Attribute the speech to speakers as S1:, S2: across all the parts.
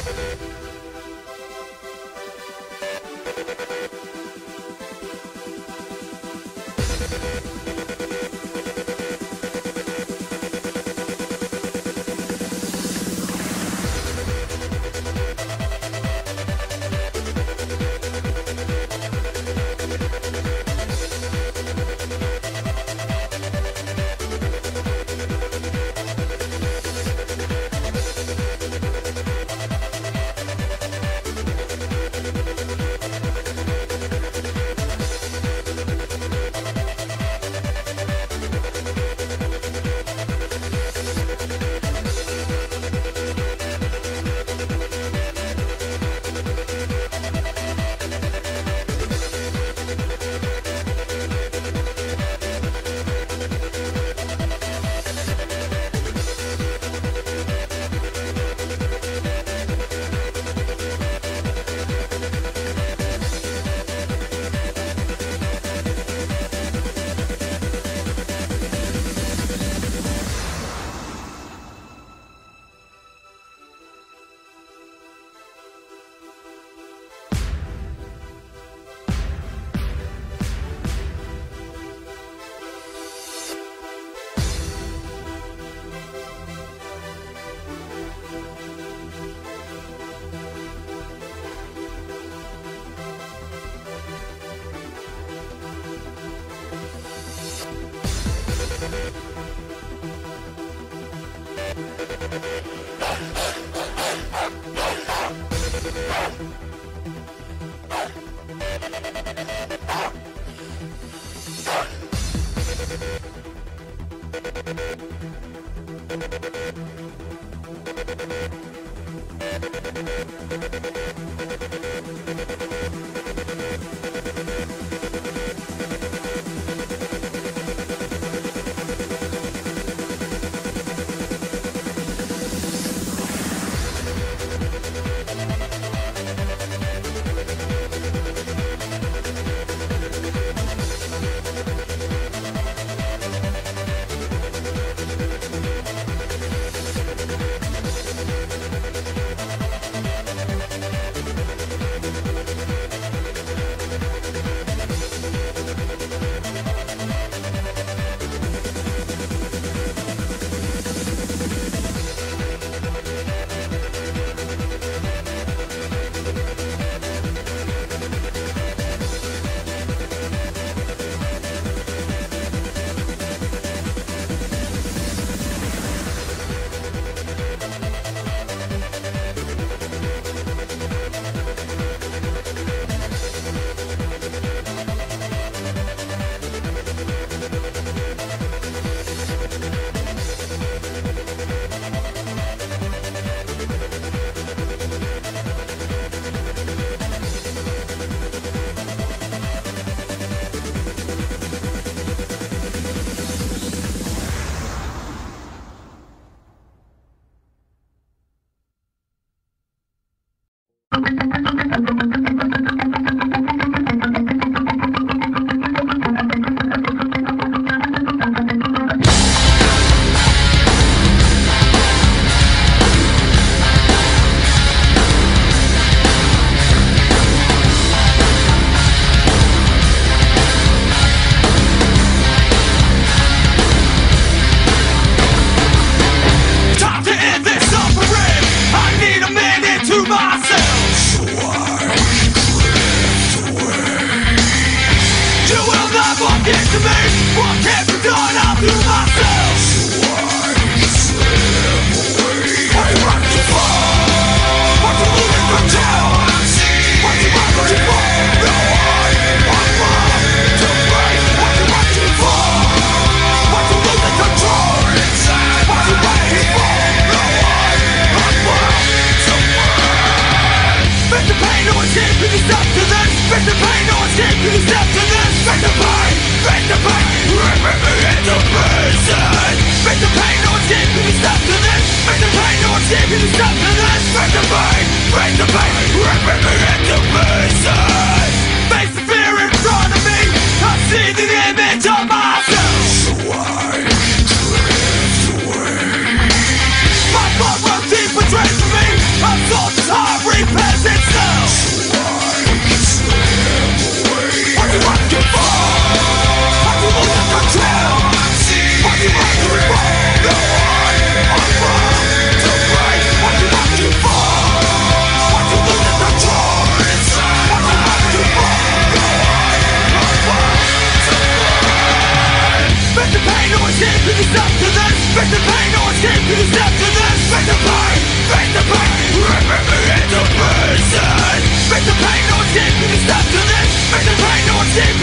S1: Betrayed for me, I'm so tired.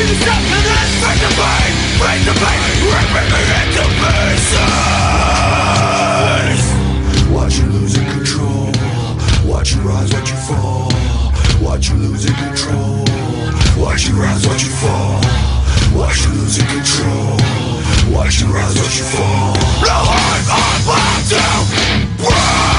S1: the steps and then break the pain, ripping me into pieces. Watch you losing control, watch you rise, watch you fall. Watch you losing control, watch you rise, watch you fall. Watch you losing control, watch you rise, watch you fall. Now I'm about to break.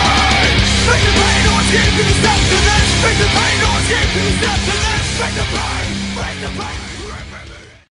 S1: Make the pain, no escape to the steps, and then make the pain, no escape to the steps, and then make the pain.